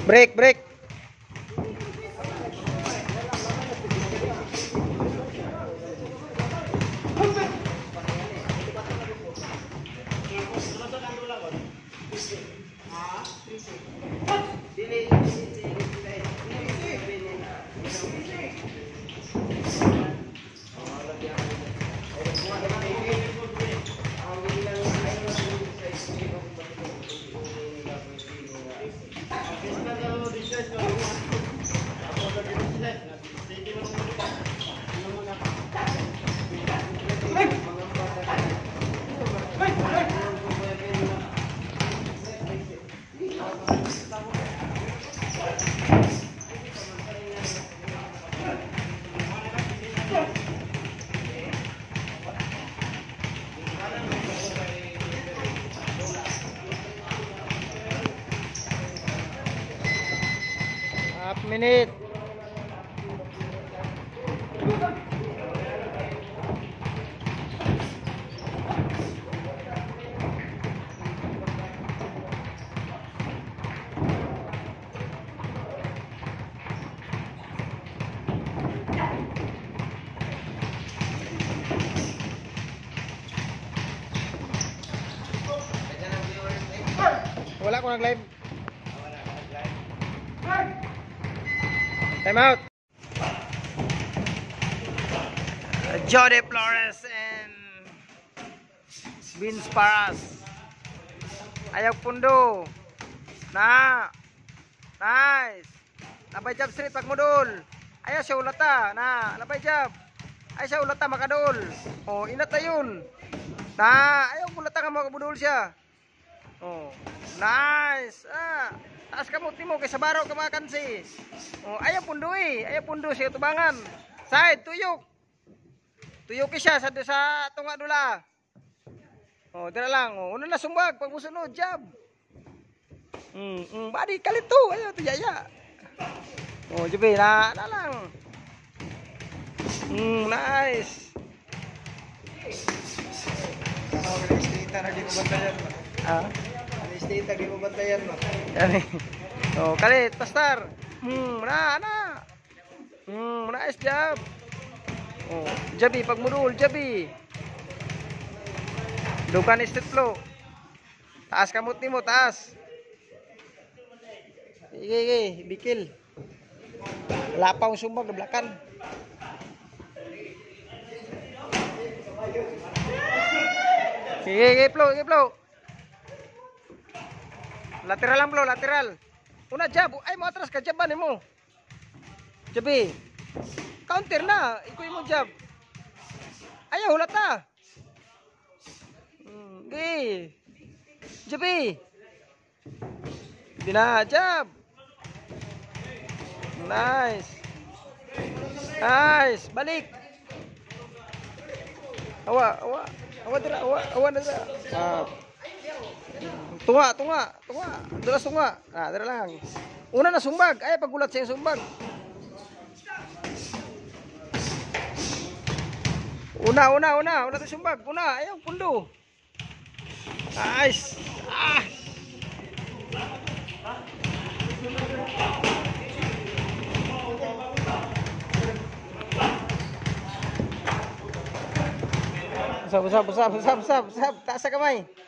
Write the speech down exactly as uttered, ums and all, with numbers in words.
Break, break. Half minute. Wala ko nag-live. Time out. Jody Flores and Vince Paras. Ayaw pundo. Na. Nice. Labay jab street pag modul. Ayaw siya ulata. Na. Labay jab. Ayaw siya ulata makadul. Oh, inat na yun. Na. Ayaw ulata ka makabudul siya. Oh. Nice. Ah. Taas kamot mo kay sabaraw ka mga kansi. Oh, ayaw pundo eh. Ayaw pundo siya tubangan. Side, tuyok. Tuyok siya sa sa tunga dula. Oh, dira lang. Oh, una na sumbag pag musunod jab. Mm, mm, badi kalito. Ayaw to yaya. Oh, jubi na, na lang. Mm, nice. Oh, stay na di ko bantayan. Ah. Stay tag di mo bantayan mo. Yani. Oh, kalit pastar. Hmm, na na. Hmm, nice job. Oh, jabi pag mudul, jabi. Dukan street flow. Taas kamot nimo, taas. Ige, ige, bikil. Lapaw sumbag geblakan. Ige, ige flow, ige flow. Lateral lang bro, lateral. Una jab, ay mo atras ka jaban mo. Jabi. Counter na, ikoy mo jab. Ayaw hulata. Hmm, okay. Jabi. Hindi na, jab. Nice. Nice, balik. Awa, awa. Awa dira, awa, awa dira. Ah. Tunga, tunga, tunga. Dulas tunga. Ah, dira lang. Una na sumbag. Ay, pagulat siya sumbag. Una, una, una. Una to sumbag. Una. Ayaw, pundo. Nice. Ah. Usap, usap, usap, usap, usap, usap. Taas sa kamay.